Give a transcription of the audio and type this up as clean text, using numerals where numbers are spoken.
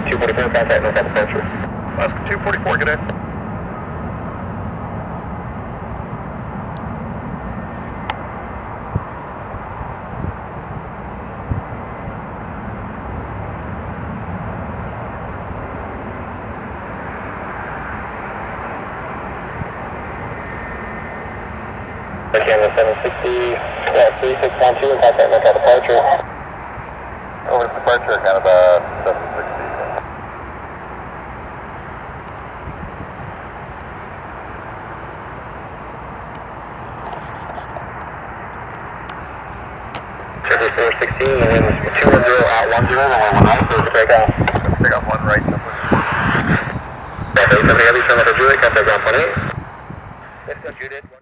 244, contact north departure. Alaska 244, good day. Camera 760, 3612, contact north departure. Over to departure, kind of 760. Surface 416, the wind is 210 at 10, runway 19, for takeoff. Take off one right. Cathay, 70 Heavy, turn left for Juliet, contact ground 28. Let's go, Judith.